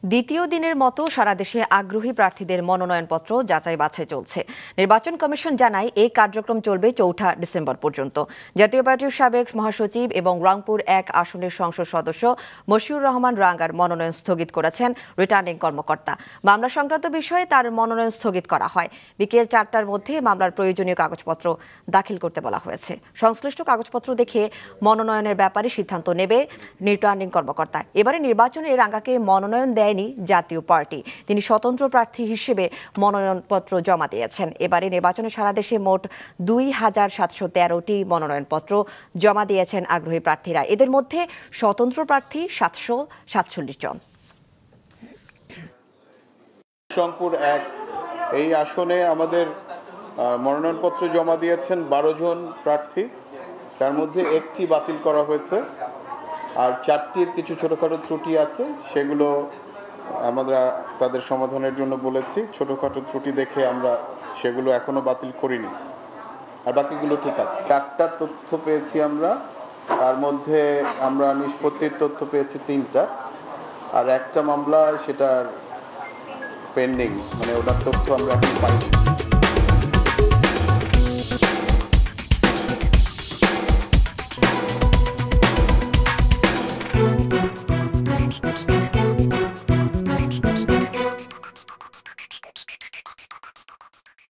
দ্বিতীয় দিনের মতো সারা দেশে আগ্রহী প্রার্থীদের মনোনয়নপত্র যাচাই বাছাই চলছে। নির্বাচন কমিশন জানায় এই কার্যক্রম চলবে ৪ ডিসেম্বর পর্যন্ত। জাতীয় পার্টির সাবেক মহাসচিব এবং রংপুর ১ আসনের সংসদ সদস্য মশিউর রহমান রাঙ্গার মনোনয়ন স্থগিত করেছেন রিটার্নিং কর্মকর্তা। মামলা সংক্রান্ত বিষয়ে তার মনোনয়ন স্থগিত করা হয়। বিকেল ৪টার মধ্যে মামলার প্রয়োজনীয় কাগজপত্র দাখিল করতে বলা হয়েছে। সংশ্লিষ্ট কাগজপত্র দেখে মনোনয়নের ব্যাপারে সিদ্ধান্ত নেবে রিটার্নিং কর্মকর্তা। এবারে নির্বাচনে রাঙ্গাকে মনোনয়ন দেয়নি জাতীয় পার্টি। তিনি স্বতন্ত্র প্রার্থী হিসেবে মনোনয়নপত্র জমা দিয়েছেন। এবারে নির্বাচনে সারা দেশে মোট ২,৭১৩টি মনোনয়নপত্র জমা দিয়েছেন আগ্রহী প্রার্থীরা। এদের মধ্যে স্বতন্ত্র প্রার্থী ৭৪৭ জন। রংপুর ১ এই আসনে আমাদের মনোনয়নপত্র জমা দিয়েছেন ১২ জন প্রার্থী। তার মধ্যে একটি বাতিল করা হয়েছে, আর ৪টির কিছু ছোটোখাটো ত্রুটি আছে, সেগুলো আমরা তাদের সমাধানের জন্য বলেছি। ছোটোখাটো ত্রুটি দেখে আমরা সেগুলো এখনো বাতিল করিনি, আর বাকিগুলো ঠিক আছে। ৪টা তথ্য পেয়েছি আমরা, তার মধ্যে আমরা নিষ্পত্তির তথ্য পেয়েছি ৩টা, আর একটা মামলা সেটার পেন্ডিং, মানে ওটার তথ্য আমরা এখন পাইনি।